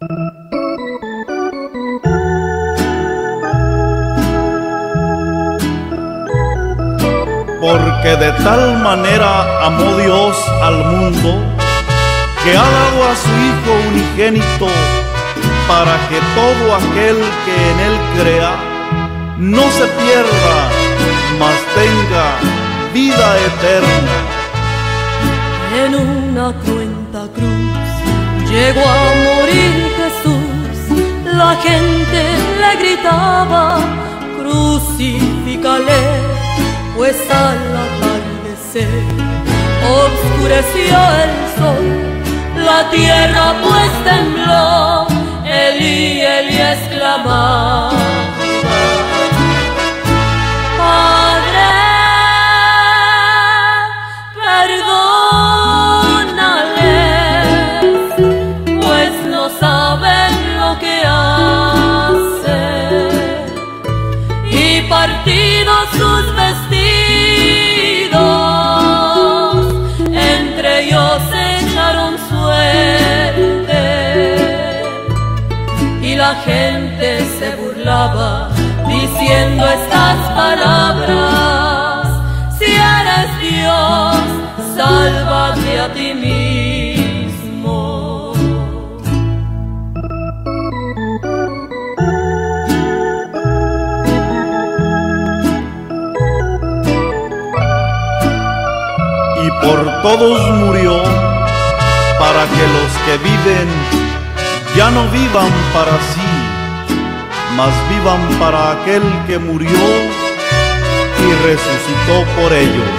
Porque de tal manera amó Dios al mundo, que ha dado a su Hijo unigénito, para que todo aquel que en Él crea no se pierda, mas tenga vida eterna. En una cruenta cruz llegó a morir Jesús. La gente le gritaba: crucifícale, pues al atardecer oscureció el sol, la tierra pues tembló, Elí, Elí exclamaba: Padre, perdónales, pues no saben lo que hacen. Y partidos sus vestidos, entre ellos echaron suerte, y la gente se burlaba diciendo estas palabras: si eres Dios, sálvate a ti mismo. Y por todos murió, para que los que viven ya no vivan para sí, mas vivan para aquel que murió y resucitó por ellos.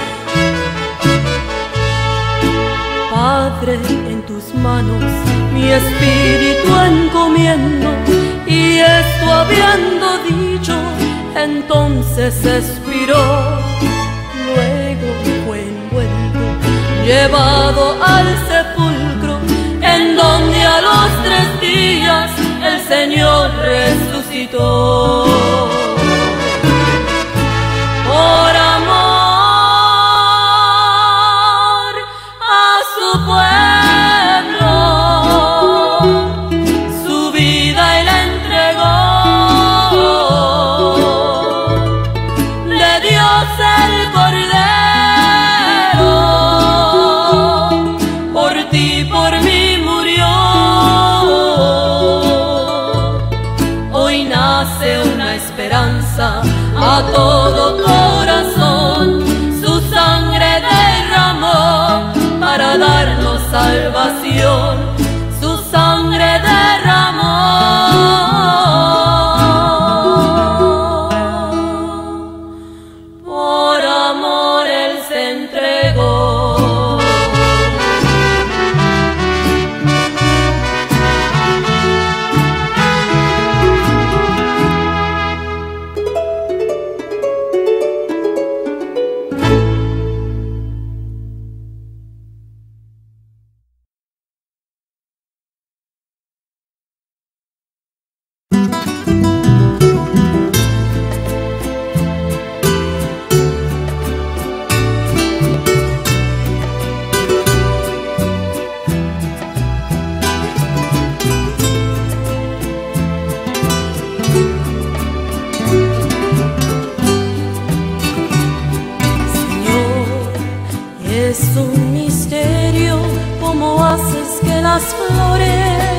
Padre, en tus manos mi espíritu encomiendo. Y esto habiendo dicho, entonces expiró. Luego fue envuelto, llevado al sepulcro, en donde a los 3 días el Señor resucitó. Por amor a su pueblo, su vida Él entregó. De Dios el Cordero, por ti, por mí murió. Hoy nace una esperanza a todo corazón, su sangre derramó para darnos salvación, su sangre derramó. Por amor Él se entregó. Es un misterio cómo haces que las flores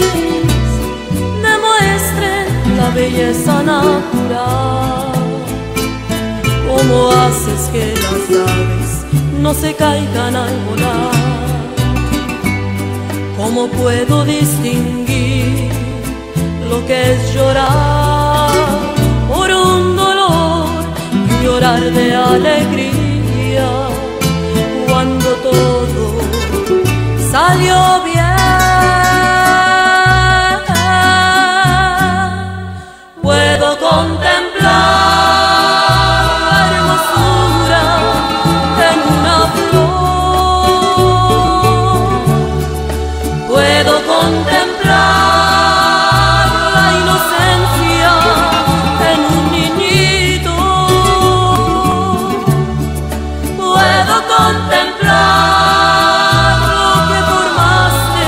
demuestren la belleza natural, cómo haces que las aves no se caigan al volar, cómo puedo distinguir lo que es llorar por un dolor y un llorar de alegría, cuando todo salió bien. Puedo contemplar la hermosura en una flor, puedo contemplar la inocencia en un niñito, puedo contemplar lo que formaste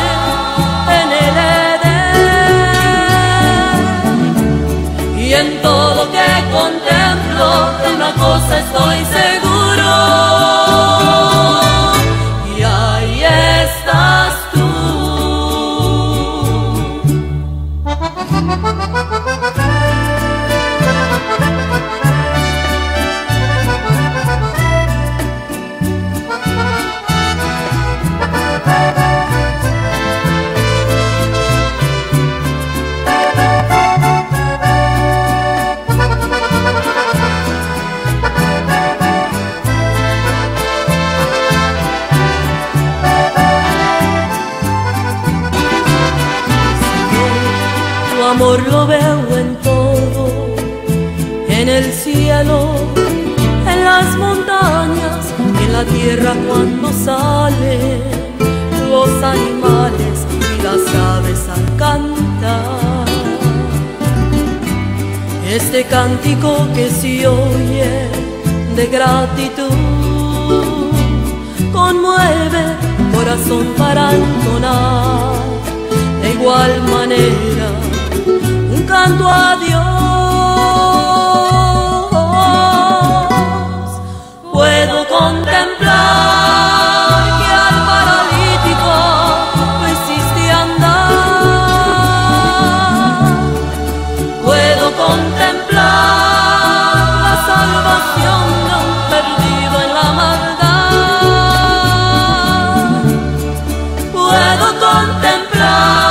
contemplo, de una cosa estoy seguro, y ahí estás tú. Amor lo veo en todo, en el cielo, en las montañas, en la tierra cuando salen los animales y las aves al cantar. Este cántico que se oye de gratitud conmueve corazón para entonar de igual manera un canto a Dios. Puedo contemplar que al paralítico lo hiciste andar. Puedo contemplar la salvación de un perdido en la maldad. Puedo contemplar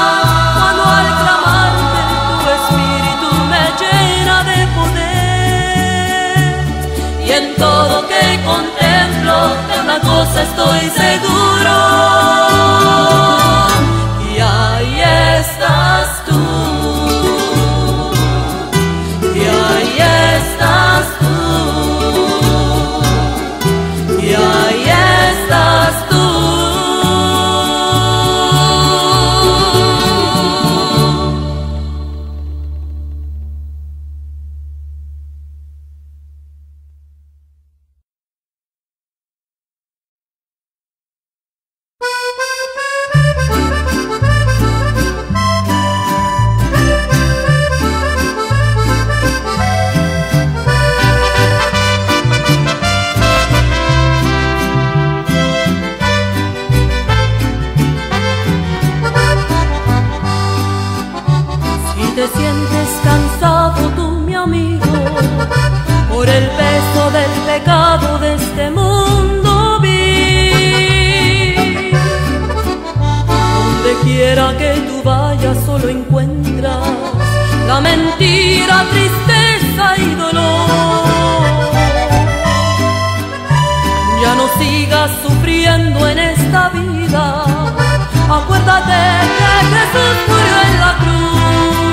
en todo que contemplo, de una cosa estoy seguro, y ahí estás tú, y ahí estás tú, y ahí estás tú. Te sientes cansado tú, mi amigo, por el peso del pecado de este mundo vil. Donde quiera que tú vayas solo encuentras la mentira, tristeza y dolor. Ya no sigas sufriendo en esta vida, acuérdate que Jesús murió en la cruz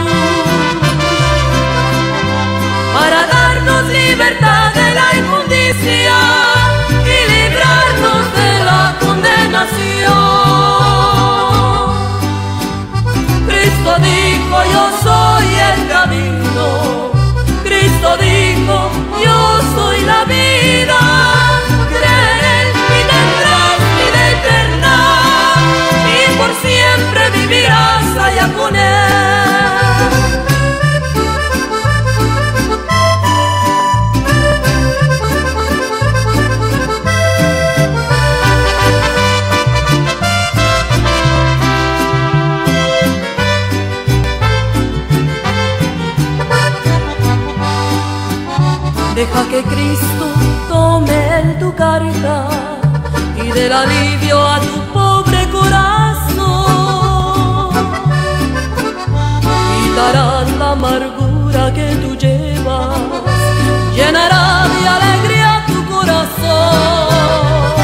para darnos libertad de la inmundicia y librarnos de la condenación. Cristo dijo, yo soy el camino. Cristo dijo, yo soy la vida. Cree en Él y tendrás vida eterna, y por siempre vivirás allá con Él. Deja que Cristo tome Él tu carga y dé el alivio a tu pobre corazón. Quitará la amargura que tú llevas, llenará de alegría tu corazón.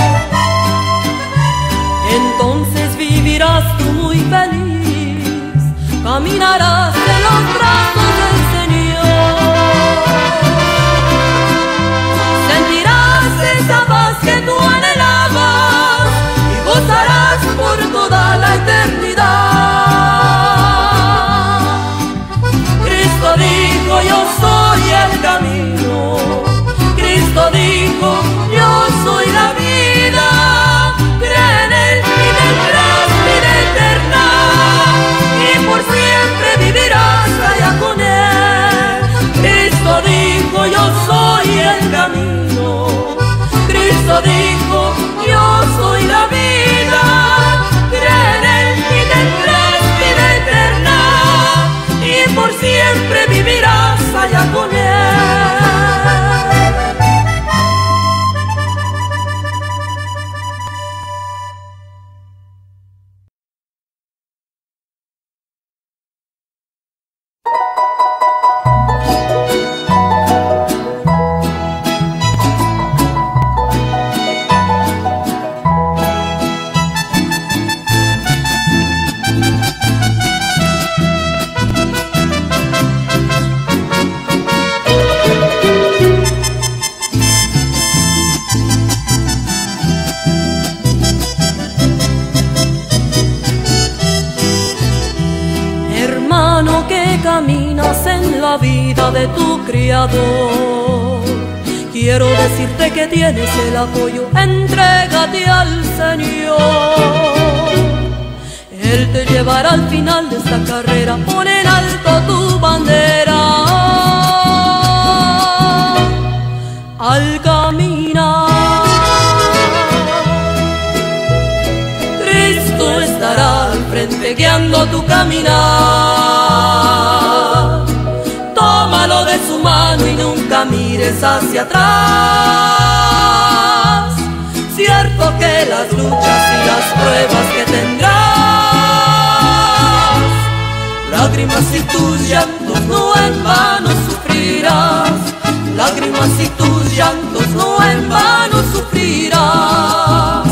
Entonces vivirás tú muy feliz, caminarás en los brazos del Señor. Esa paz que tú anhelabas y gozarás por toda la eternidad. Cristo dijo, yo soy el camino. Cristo dijo, yo soy la vida. Cree en Él y tendrás vida eterna, y por siempre vivirás caminas en la vida de tu Criador. Quiero decirte que tienes el apoyo, entrégate al Señor. Él te llevará al final de esta carrera, pon en alto tu bandera. Al caminar, Cristo estará al frente guiando tu caminar. Tómalo de su mano y nunca mires hacia atrás. Cierto que las luchas y las pruebas que tendrás, lágrimas y tus llantos no en vano sufrirás. Lágrimas y tus llantos no en vano sufrirás.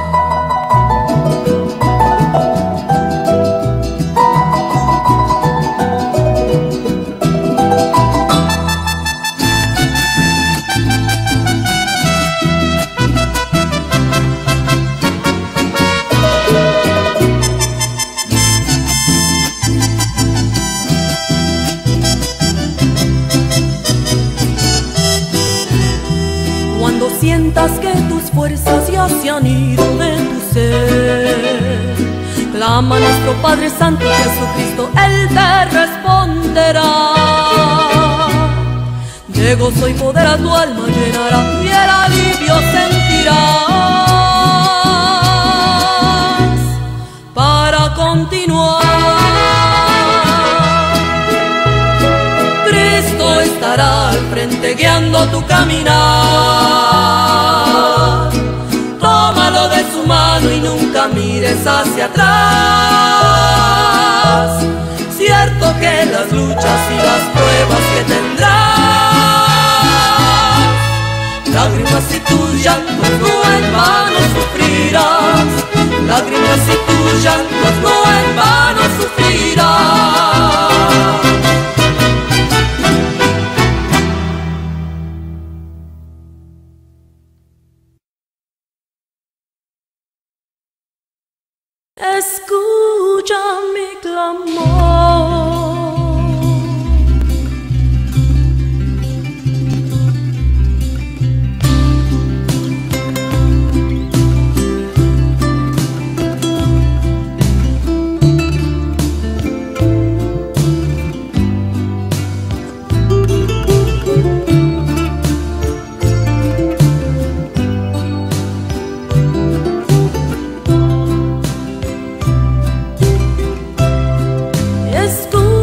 Sientas que tus fuerzas ya se han ido de tu ser, clama a nuestro Padre Santo Jesucristo, Él te responderá. De gozo y poder a tu alma llenará y el alivio sentirás para continuar. Cristo estará al frente guiando tu caminar. Tómalo de su mano y nunca mires hacia atrás. Cierto que las luchas y las pruebas que tendrás, lágrimas y tus llantos no en vano sufrirás. Lágrimas y tus llantos no en vano sufrirás. Escucha mi clamor. Escucha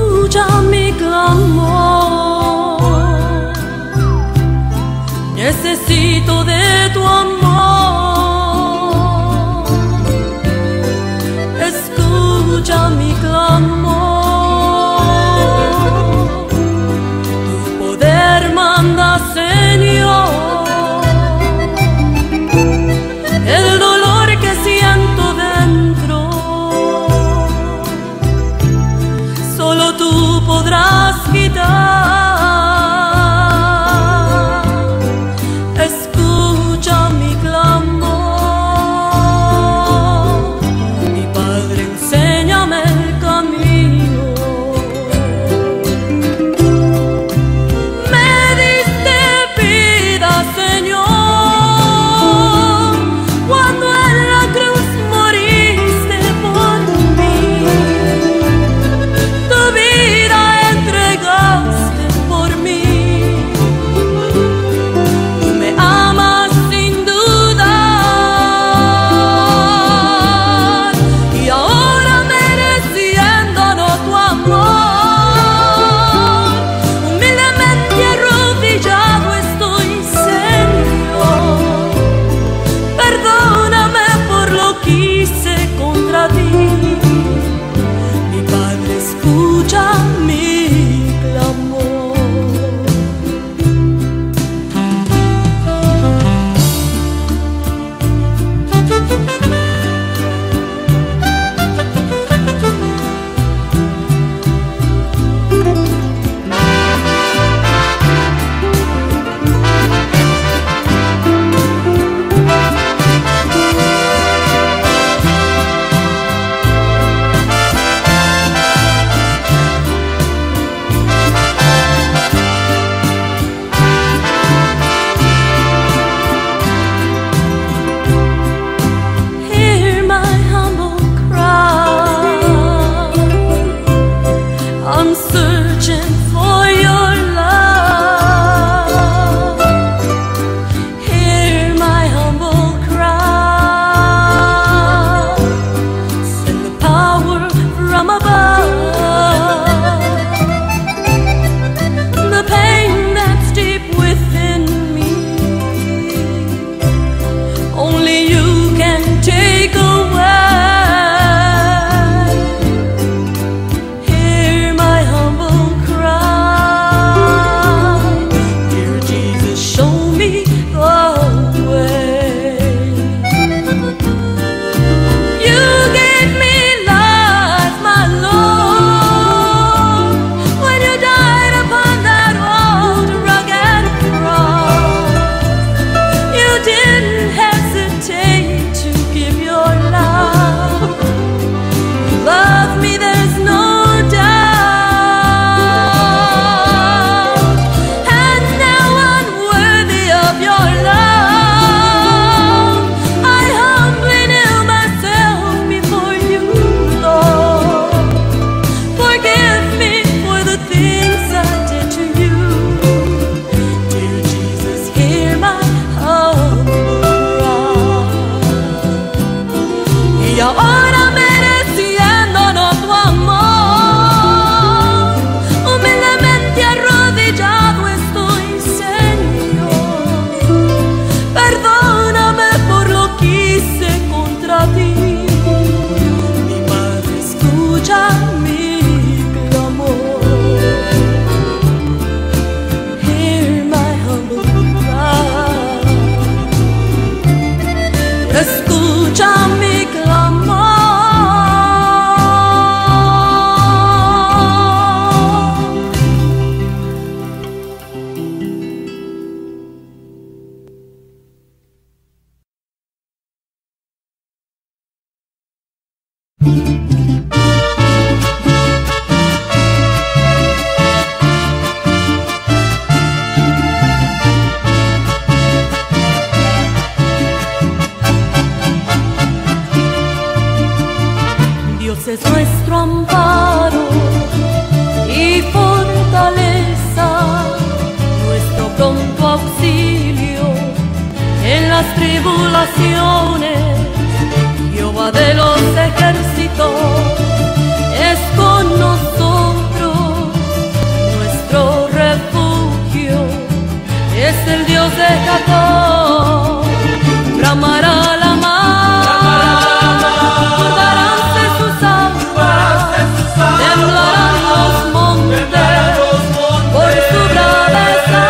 nuestro amparo y fortaleza, nuestro pronto auxilio en las tribulaciones. Jehová de los ejércitos es con nosotros, nuestro refugio es el Dios de Jacob. Bramará la mar, daránse sus aguas, temblarán los montes por su braveza.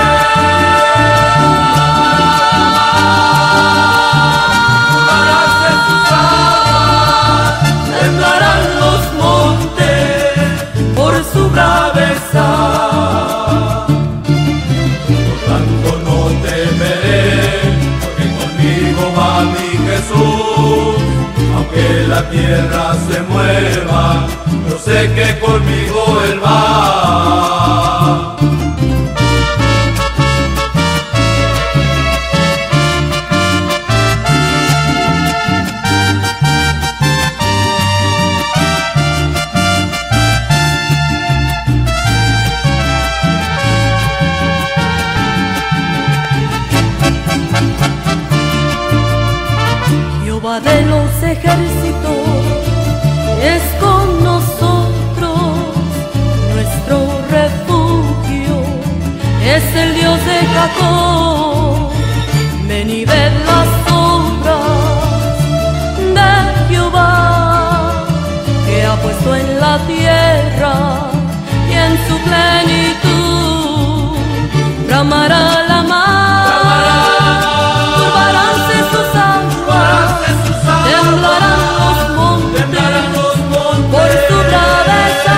Temblarán los montes por su braveza. Por tanto no temeré, porque conmigo va mi Jesús. Aunque la tierra se mueva, yo sé que conmigo Él va. Jehová de los ejércitos es con nosotros, nuestro refugio es el Dios de Jacob. Ven y ved las obras de Jehová, que ha puesto en la tierra y en su plenitud. Bramará la mar, turbaránse sus aguas, temblarán los montes por su braveza.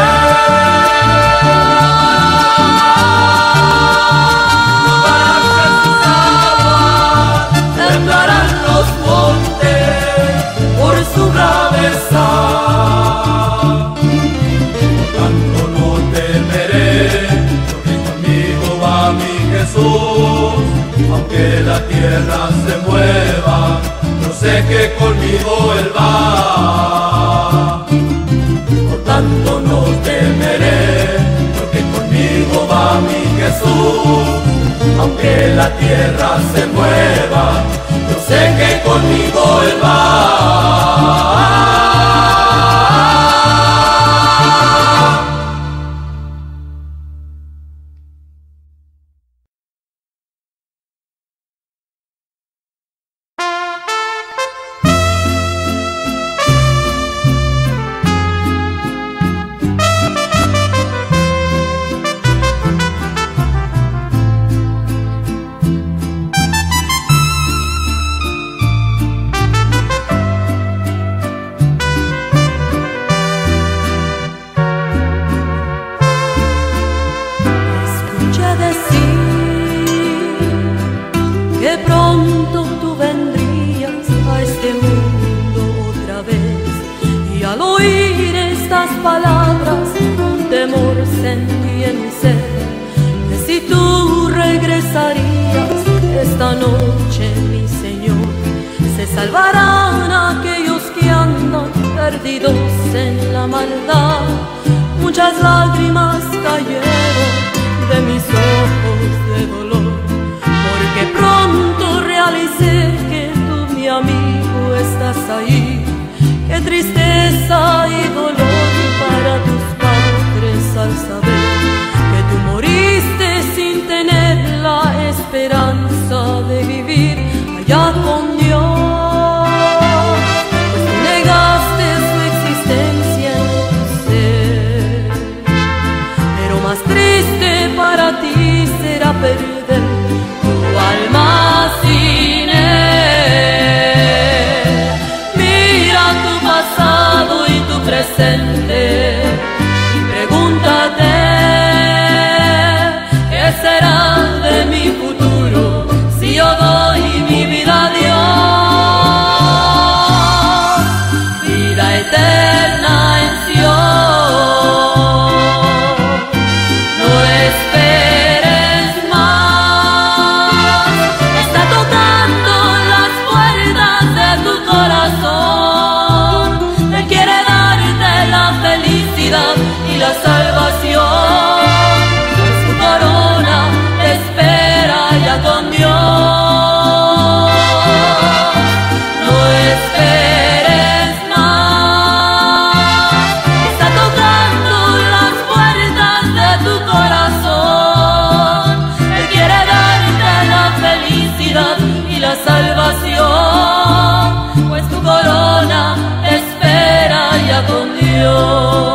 Temblarán los montes por su braveza. Por tanto no temeré, porque conmigo va mi Jesús. Aunque la tierra se mueva, yo sé que conmigo Él va. Por tanto no temeré, porque conmigo va mi Jesús. Aunque la tierra se mueva, yo sé que conmigo Él va. Que pronto tú vendrías a este mundo otra vez, y al oír estas palabras un temor sentí en mi ser, que si tú regresarías esta noche, mi Señor, se salvarán aquellos que andan perdidos en la maldad. Muchas lágrimas cayeron de mis ojos de dolor, porque pronto realicé que tú, mi amigo, estás ahí. Qué tristeza y dolor para tus padres al saber que tú moriste sin tener la esperanza de vivir allá con Dios, pues tú negaste su existencia en tu ser. Pero más triste para ti será perder tu alma sin Él. Mira tu pasado y tu presente y pregúntate qué será de mi futuro si yo doy mi vida a Dios. Vida eterna en Sion, no esperes más. Está tocando las puertas de tu corazón. Él quiere darte la felicidad. la salvación, pues tu corona te espera ya con Dios. No esperes más, está tocando las puertas de tu corazón. Él quiere darte la felicidad y la salvación, pues tu corona te espera ya con Dios.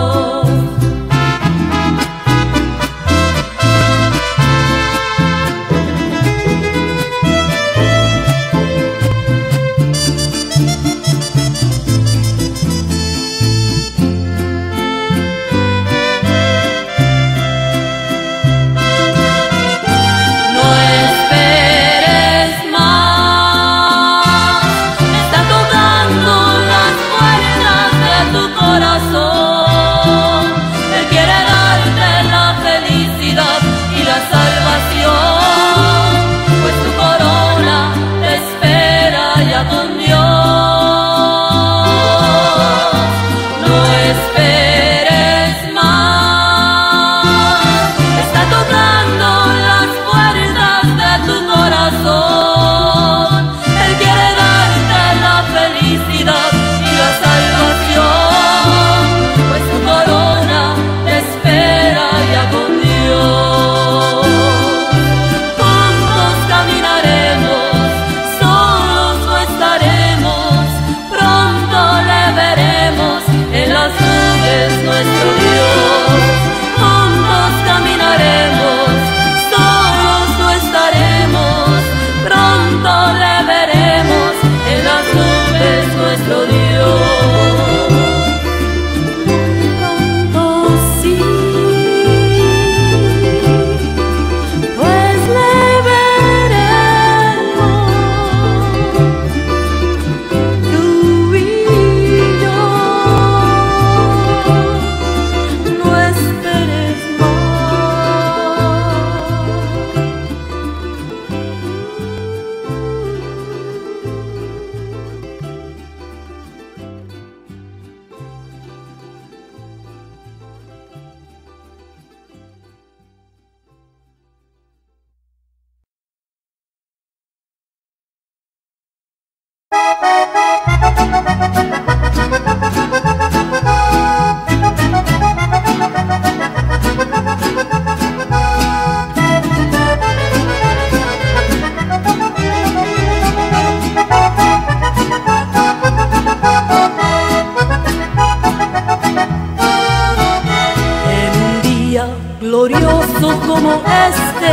Glorioso como este,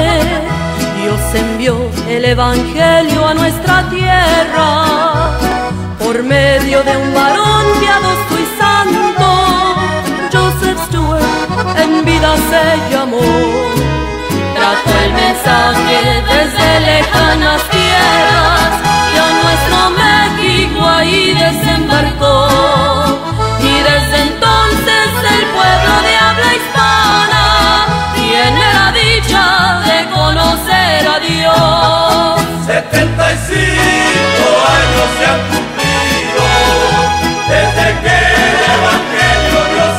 Dios envió el Evangelio a nuestra tierra por medio de un varón piadoso y santo. Joseph Stuart en vida se llamó, trató el mensaje desde lejanas tierras y a nuestro México ahí desembarcó. Y desde entonces el pueblo de habla hispana tiene la dicha de conocer a Dios. 75 años se han cumplido desde que el Evangelio Dios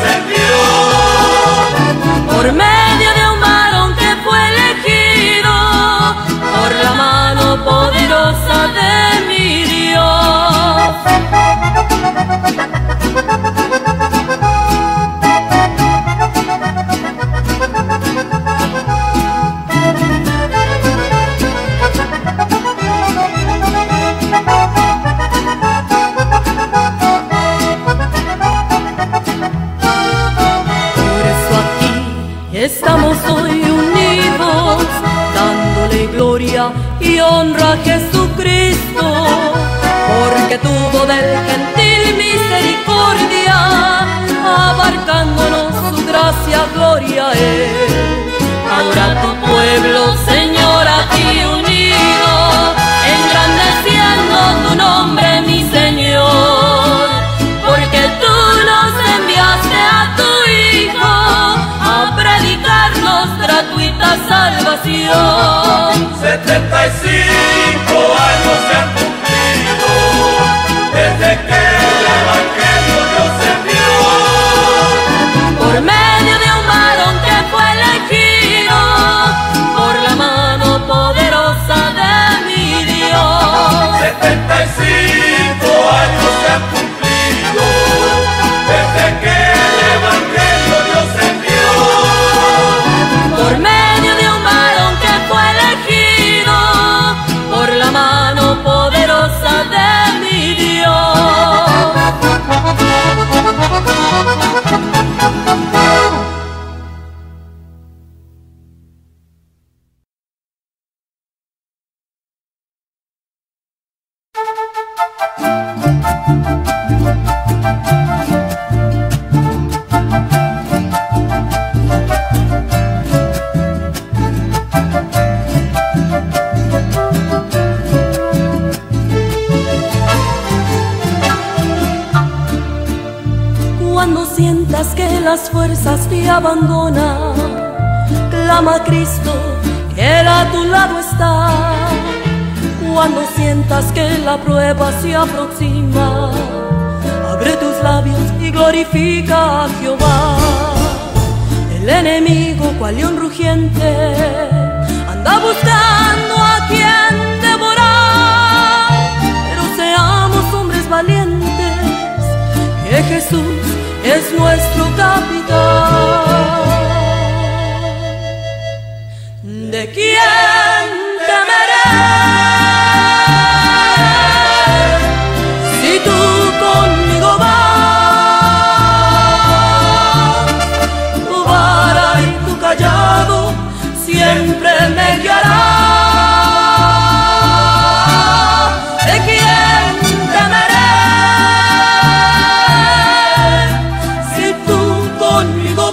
envió. Por medio de un varón que fue elegido por la mano poderosa de mi Dios. Estamos hoy unidos, dándole gloria y honra a Jesucristo, porque tuvo del gentil misericordia, abarcándonos su gracia, gloria a Él. Ahora tu pueblo, Señor, a ti unido, engrandeciendo tu nombre, mi Señor, porque tú nos enviaste a tu Hijo a predicarnos gratuita salvación. 75 años se han cumplido desde que el Evangelio Dios envió. Por medio que las fuerzas te abandonan, clama a Cristo, que Él a tu lado está. Cuando sientas que la prueba se aproxima, abre tus labios y glorifica a Jehová. El enemigo, cual león rugiente, anda buscando a quien devorar. Pero seamos hombres valientes, que Jesús es nuestro capitán. ¿De quién temeré? Si tú conmigo vas, tu vara y tu callado siempre me guiará. ¿De quién temeré? Si tú conmigo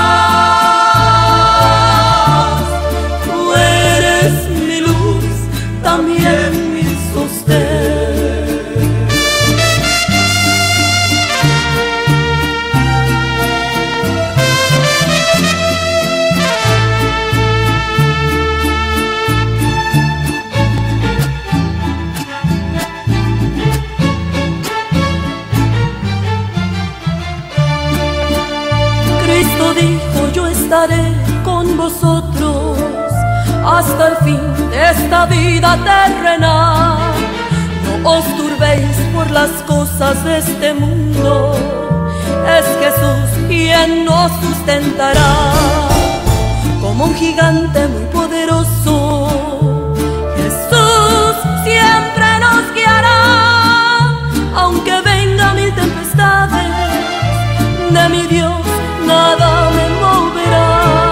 vas, tú eres mi luz, también mi sostén. Cristo dijo: yo estaré con vosotros hasta el fin de esta vida terrenal. No os turbéis por las cosas de este mundo, es Jesús quien nos sustentará. Como un gigante muy poderoso, Jesús siempre nos guiará. Aunque vengan mil tempestades, de mi Dios nada me moverá.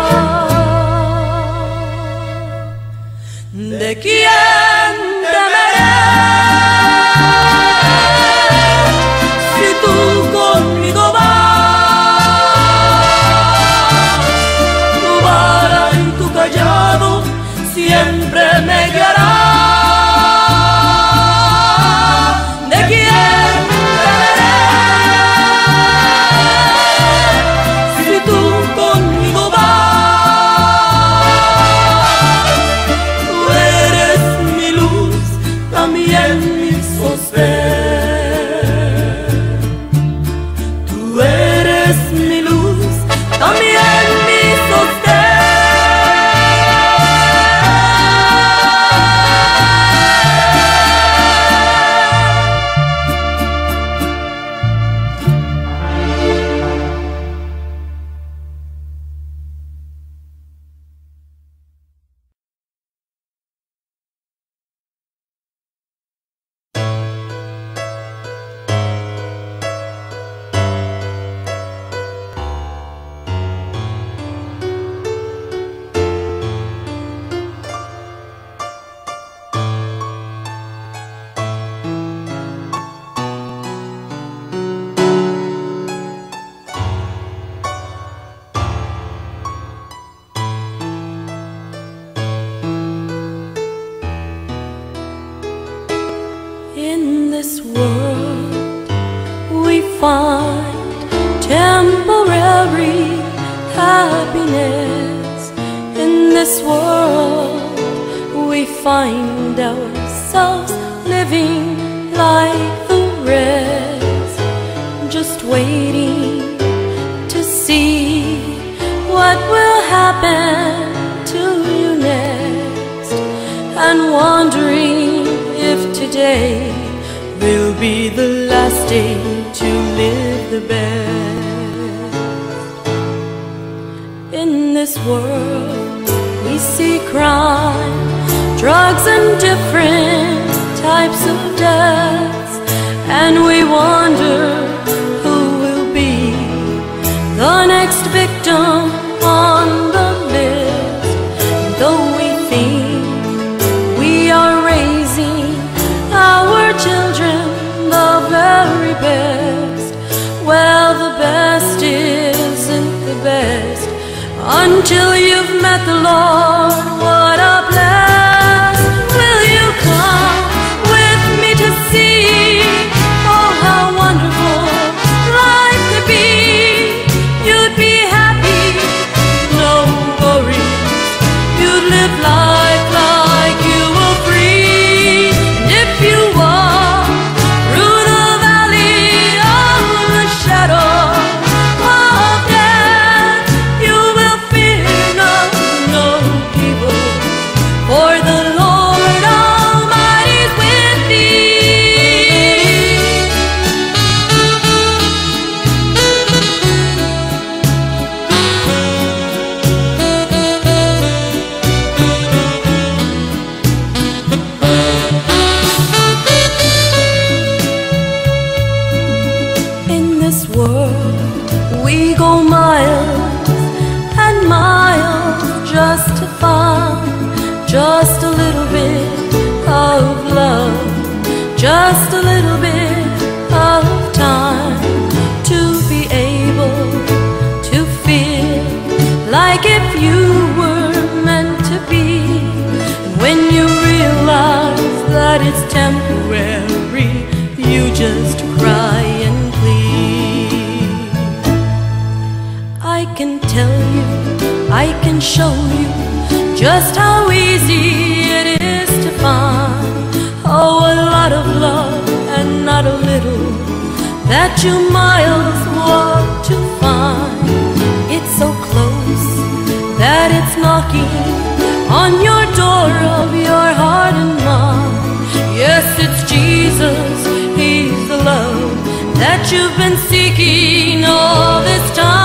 ¿De quién temeré? Si tú conmigo vas, tu vara y tu callado siempre me guiará. ¿De quién temeré? Si tú conmigo vas, tú eres mi luz, también mi sostén. Tú eres mi luz, también mi sostén. In this world we find temporary happiness. In this world we find ourselves living like the rest, just waiting to see what will happen to you next, and wondering if today will be the last day to live the best. In this world we see crime, drugs and different types of deaths, and we wonder who will be the next victim on the list. Though we think we are raising our children the very best, well, the best isn't the best until you've met the Lord. What a bless! Will you come with me to see? Oh, how wonderful life could be! You go miles and miles just to find just a little bit of love, just a little bit of time to be able to feel like if you were meant to be. And when you realize that it's temporary, you just cry and plead. I can tell you, I can show you just how easy it is to find, oh, a lot of love and not a little, that you miles walk to find. It's so close that it's knocking on your door of your heart and mind. Yes, it's Jesus, He's the love that you've been seeking all this time.